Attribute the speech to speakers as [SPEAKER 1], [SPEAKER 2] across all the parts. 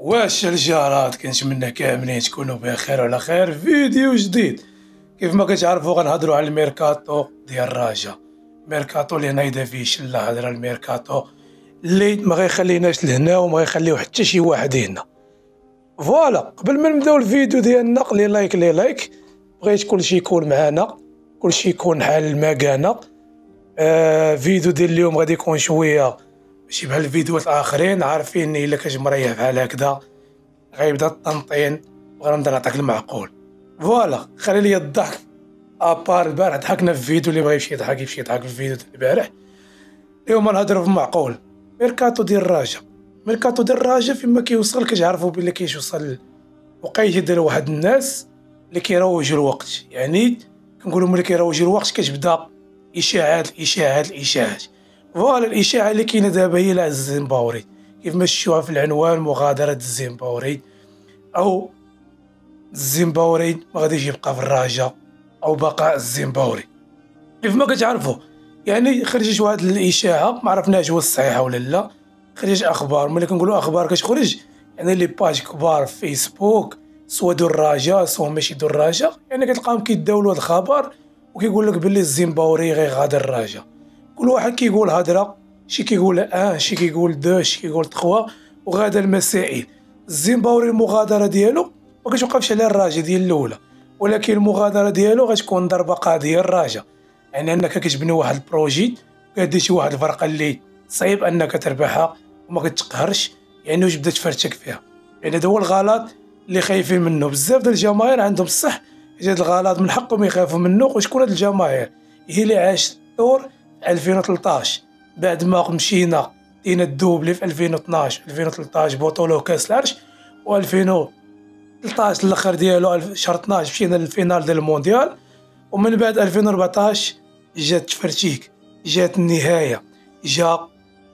[SPEAKER 1] واش الجارات كنتمنى كاملين تكونوا بخير وعلى خير. فيديو جديد. كيف ما كتعرفوا غنهضروا على الميركاتو ديال الراجا. ميركاتو اللي نايضه فيه شله هضره. الميركاتو اللي ما غيخليناش لهنا وما غيخليو حتى شي واحد هنا. فوالا قبل ما نبداو الفيديو ديالنا لي لايك بغيت كلشي يكون معنا، كلشي يكون حال المكانه. فيديو ديال اليوم غادي يكون شويه ماشي بحال الفيديوهات الاخرين، عارفين الا كنت مريح بحال هكذا غيبدا الطنطين وغنبدا نعطيك المعقول. فوالا خلي لي الضحك ابار. البارح ضحكنا في فيديو، اللي بغى يمشي يضحك في الفيديو ديال البارح. اليوم نهضروا في المعقول. ميركاتو ديال الراجا. ميركاتو ديال الراجا فيما كيوصل كتعرفوا بلي كيوصل وقيته ديال واحد الناس اللي كيروجوا الوقت. يعني كنقولوا ملي كيروجوا الوقت كتبدا الاشاعات. فوالا الاشاعه اللي كاينه دابا هي على الزنباوري، كيف ما شفتوها في العنوان، مغادره الزنباوري، او الزنباوري ما غاديش يبقى في الراجا، او بقاء الزنباوري. كيف ما كتعرفوا يعني خرجت واحد الاشاعه ما عرفناش واش صحيحه ولا لا. خرجت اخبار، ملي كنقولوا اخبار كتخرج يعني لي باج كبار في فيسبوك، سوا دو الراجا سوا ماشي دو الراجا، يعني كتلقاهم كيداولوا هذا الخبر وكيقول لك باللي الزنباوري غيغادر الراجا. كل واحد كيقول هضره، شي كيقول شي كيقول دو، شي كيقول تخوا، وغادا المسائل. الزنباوري المغادره ديالو ما كتوقفش على الراجا ديال الاولى، ولكن المغادره ديالو غتكون ضربه قاضيه الراجا. يعني انك كتبني واحد البروجي كدير شي واحد الفرقه اللي صعيب انك تربحها وما كتقهرش، يعني واش بدا تفرتك فيها. يعني هذا هو الغلط اللي خايفين منه بزاف ديال الجماهير. عندهم الصح هذا الغلط من حقهم يخافوا منه. وشكون هاد الجماهير؟ هي اللي عاشت الدور 2013 بعد ما مشينا دينا الدوبلي في 2012 بطولة كاس العرش، و2013 الاخر ديالو شهر 12 مشينا للفينال ديال المونديال. ومن بعد 2014 جات تفرتيك، جات النهايه، جا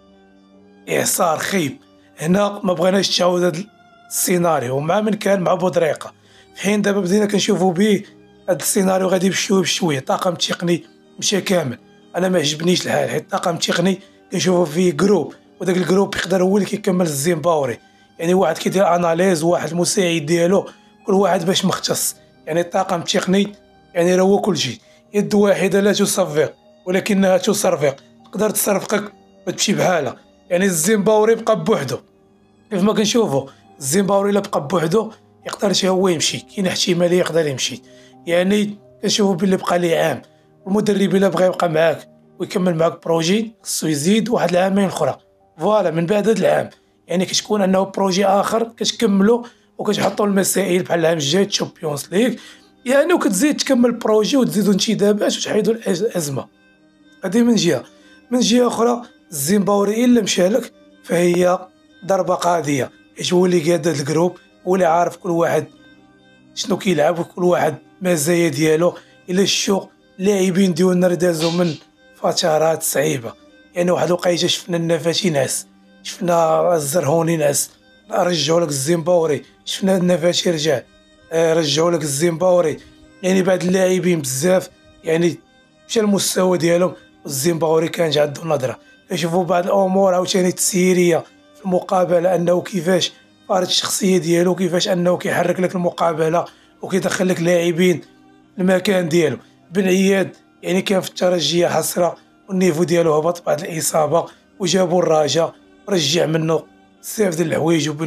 [SPEAKER 1] اعصار خيب. هنا ما بغيناش تعاود هذا السيناريو مع من كان مع بودريقه. في حين دابا بدينا كنشوفوا به هذا السيناريو غادي بشويه. طاقم تقني مشى كامل، انا ما عجبنيش الحال، حيت الطاقم التقني كنشوفوا فيه جروب، وداك الجروب يقدر هو اللي كيكمل الزنباوري. يعني واحد كيدير اناليز، واحد المساعد ديالو، كل واحد باش مختص. يعني الطاقم التقني يعني راه هو كل شيء. يد واحده لا تصفق ولكنها تصرفق. تقدر تصرفقك وتمشي بحالها. يعني الزنباوري بقى بوحدو. كيف ما كنشوفوا الزنباوري الا بقى بوحدو يقدر هو يمشي، كاين احتماليه يقدر يمشي. يعني كنشوفوا باللي بقى ليه عام. المدرب الا بغى يبقى معاك ويكمل معاك بروجي خصو يزيد واحد العامين اخرى. فوالا من بعد هذا العام يعني كتكون انه بروجي اخر كتكملوا وكتحطوا المسائل بحال العام الجاي تشامبيونز ليغ، يعني وكتزيد تكمل البروجي وتزيدوا انتدابات وتحيدوا الازمه. هذه من جهه. من جهه اخرى الزنباوري الا مشى لك فهي ضربه قاضيه، حيت هو اللي قاد هذا الجروب، هو اللي عارف كل واحد شنو كيلعب وكل واحد مزايا ديالو. الا شفتو لاعبين ديالنا دازوا من فترات صعيبه، يعني واحد الوقيته شفنا النفاشي نعس، شفنا الزرهوني نعس، رجعوا لك الزنباوري، شفنا النفاشي رجع، رجعوا لك الزنباوري. يعني بعد اللاعبين بزاف يعني مشى المستوى ديالهم، والزنباوري كان عنده نظره. كنشوفوا بعض الامور عاوتاني التسييريه في المقابله، انه كيفاش فارض الشخصيه ديالو، كيفاش انه كيحرك لك المقابله وكيدخل لك لاعبين المكان ديالو. بن عياد يعني كان في الترجي حسره والنيفو ديالو هبط بعد الاصابه، وجابوا الراجا ورجع منه بزاف ديال الحوايج. وبن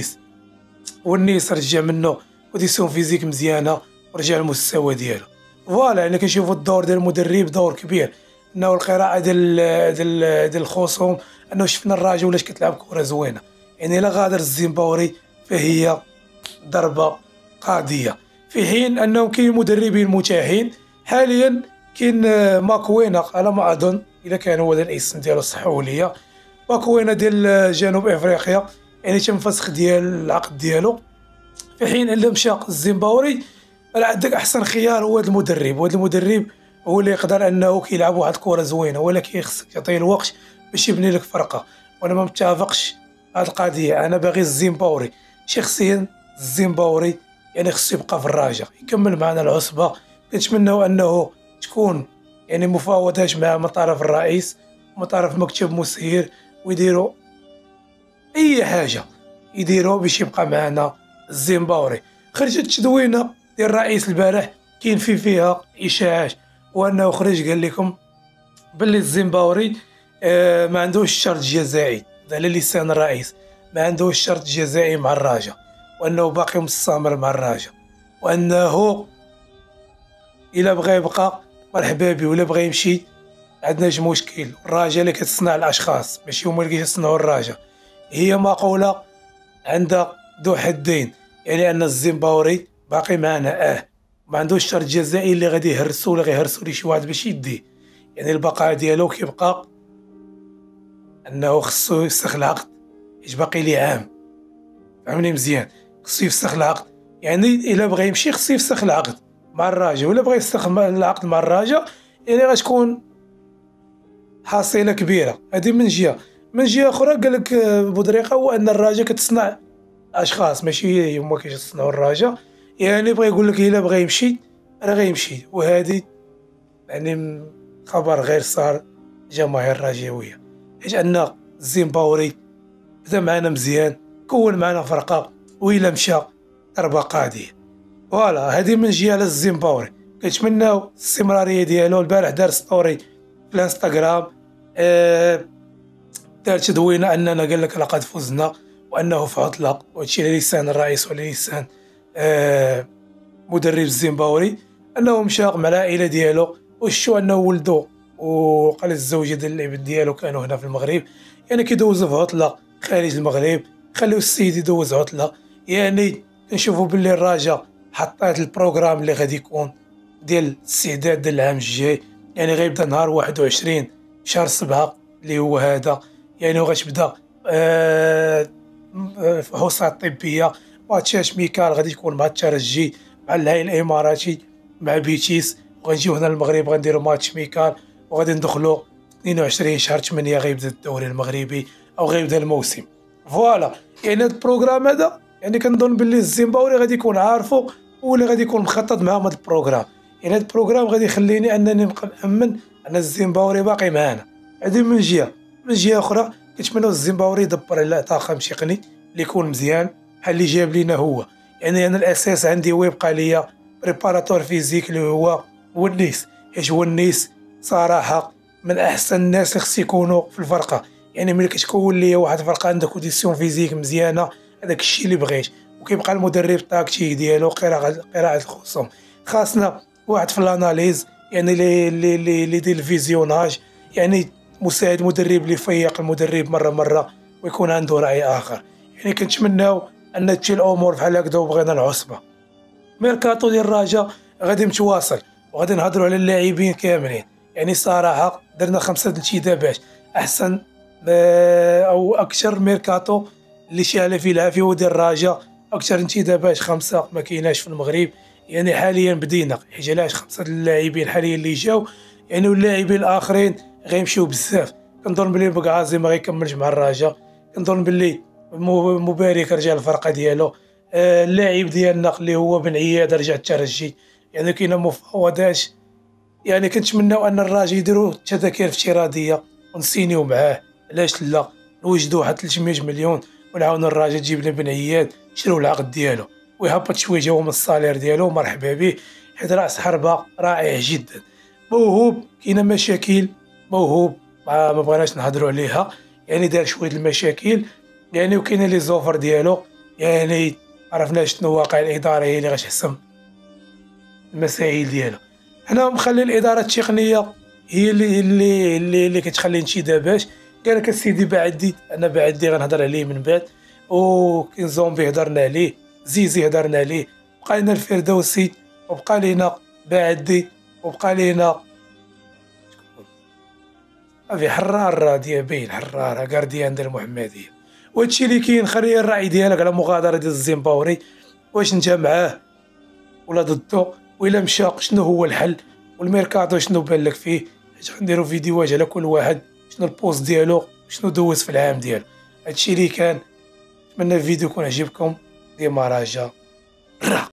[SPEAKER 1] والنيس رجع منه وديسيون فيزيك مزيانه ورجع المستوى ديالو. فوالا يعني كنشوفوا الدور ديال المدرب دور كبير، انه القراءه ديال الخصوم، انه شفنا الراجا ولاش كتلعب كره زوينه. يعني لا غادر الزنباوري فهي ضربه قاضيه. في حين انه كاين مدربين متاحين حاليا. كاين ماكوينا على ما اظن، الا كان هو ديال الاسم ديالو صححوا ليا، ماكوينا ديال جنوب افريقيا، يعني تم فسخ ديال العقد ديالو. في حين الا مشى الزنباوري راه عندك احسن خيار هو هذا المدرب، وهذا المدرب هو اللي يقدر انه كيلعب واحد الكره زوينه، ولكن خصك تعطيه الوقت باش يبني لك فرقه. وانا ما متفقش هذه القضيه. انا باغي الزنباوري شخصيا، الزنباوري يعني خصو يبقى في الراجا يكمل معنا العصبه. كنتمناو انه تكون يعني مفاوضات مع من طرف الرئيس ومن طرف مكتب مسير، ويديروا اي حاجه يديروا باش يبقى معنا الزيمباوري. خرجت تدوينه ديال الرئيس البارح كاين فيها اشاعات، وانه خرج قال لكم باللي الزيمباوري ما عندوش شرط جزائي على لسان الرئيس، ما عندوش شرط جزائي مع الرجاء، وانه باقي مستمر مع الرجاء، وانه الا بغى يبقى مرحبا به، ولا بغى يمشي عندناش مشكل. الرجاء اللي كتصنع الاشخاص ماشي هما اللي كيصنعوا الرجاء. هي مقوله عندها ذو حدين، يعني ان الزيمباوري باقي معنا ما عندوش شرط جزائي اللي غادي يهرسو ولا غيهرسو ليه شي واحد باش يديه. يعني البقاء ديالو كيبقى انه خصو يفسخ العقد، حيت باقي ليه عام. فهمني مزيان، خصو يفسخ العقد. يعني الا بغى يمشي خصو يفسخ العقد مع الرجاء، ولا بغى يفسخ العقد مع الرجاء يعني غتكون حصيله كبيره. هذه من جهه. من جهه اخرى قال لك بودريقه هو ان الرجاء كتصنع اشخاص ماشي هما كيصنعوا الرجاء. يعني بغى يقول لك الا بغى يمشي راه غيمشي. وهذه يعني خبر غير صار جماهير الرجاويه، حيت ان الزيمباوري بدا معنا مزيان، كون معنا فرقه، وإلا مشى ضربه قاضيه. فوالا هذه من جهه للزيمباوري. كنتمناو الاستمراريه ديالو. البارح دار ستوري في الانستغرام دار تدوينه اننا قال لك لقد فزنا، وانه في عطله، وهادشي على لسان الرئيس وعلى لسان مدرب الزيمباوري، انه مشى مع العائله ديالو وشو انه ولدو وقال الزوجه ديال الابن ديالو كانوا هنا في المغرب. يعني كيدوزوا في عطله خارج المغرب، خليو السيد يدوز عطله. يعني كنشوفوا باللي الرجاء حطات البروغرام اللي غادي يكون ديال الاستعداد ديال العام الجاي. يعني غيبدا نهار 21 شهر 7 اللي هو هذا. يعني غتبدا فحوصات طبيه، ماتشات ميكال غادي تكون مع الترجي، مع الهلال الاماراتي، مع بيتيس. وغنجيو هنا المغرب غنديروا ماتش ميكال، وغادي ندخلوا 22 شهر 8 غيبدا الدوري المغربي او غيبدا الموسم. فوالا يعني هذا البروغرام هذا يعني كنظن باللي الزيمباوري غادي يكون عارفو، ولا غادي يكون مخطط معاهم هذا البروغرام. يعني هذا البروغرام غادي يخليني انني نبقى مأمن ان الزيمباوري باقي معانا. هذه من جهه. من جهه اخرى كنتمناو الزيمباوري يدبر على طاقم تقني اللي يكون مزيان بحال اللي جاب لينا هو. يعني انا الاساس عندي هو يبقى ليا بريباراتور فيزيك اللي هو ونيس، حيت ونيس صراحه من احسن الناس اللي خص يكونوا في الفرقه. يعني ملي كتكون ليا واحد الفرقه عندها كونديسيون فيزيك مزيانه، هذاك الشيء اللي بغيت. وكيبقى المدرب التكتيك ديالو قراءه الخصوم. خاصنا واحد في الاناليز، يعني اللي يدير الفيزيوناج، يعني مساعد مدرب اللي يفيق المدرب مره ويكون عنده راي اخر. يعني كنتمناو ان تمشي الامور بحال هكذا، وبغينا العصبه. ميركاتو ديال الرجاء غادي متواصل، وغادي نهضروا على اللاعبين كاملين. يعني صراحه درنا 5 انتدابات احسن او اكثر ميركاتو اللي شال فيه العافيه وديال الرجاء. اكثر انتدابات 5 ما كايناش في المغرب. يعني حاليا بدينا، حيت علاش 5 اللاعبين حاليا اللي جاو، يعني واللاعبين الاخرين غيمشيو بزاف. كنظن بلي بقعازي ما غيكملش مع الرجاء. كنظن بلي مبارك رجع الفرقه ديالو. اللاعب ديالنا اللي هو بن عياد رجع الترجي. يعني كاينه مفاوضات. يعني كنتمناو ان الرجاء يديروا تذاكر افتراضيه ونسينيو معاه. علاش لا نوجدوا واحد 300 مليون ونعاونوا الرجاء تجيب لنا بن عياد يشريو العقد ديالو، ويهبط شويه هو من الصالير ديالو. مرحبا به، حيت راس حربه رائع جدا، موهوب. كاينه مشاكل موهوب ما بغيناش نهضروا عليها. يعني دار شويه المشاكل. يعني وكاينه لي زوفر ديالو. يعني عرفنا شنو واقع الاداره هي اللي غتحسم المسائل ديالو. حنا مخلي الاداره التقنيه هي اللي كتخلي انتدابات. قال لك السيدي بعدي، انا بعدي غنهضر عليه من بعد. وكاين زومبي هضرنا عليه، زيزي هضرنا عليه، بقى لنا الفردوسي، وبقى لنا بعدي، وبقى لنا افي حرار ديال باين حرار كارديان ديال المحمديه. وهادشي اللي كاين. خلي الراي ديالك على مغادره ديال الزيمباوري، واش انت معاه ولا ضده؟ وإلا مشى شنو هو الحل؟ والميركاتو شنو بان لك فيه؟ حيت غنديرو فيديوهات على كل واحد شنو البوست ديالو، شنو دوز في العام ديالو. هادشي اللي كان. نتمنى الفيديو يكون عجبكم. ديما رجاء.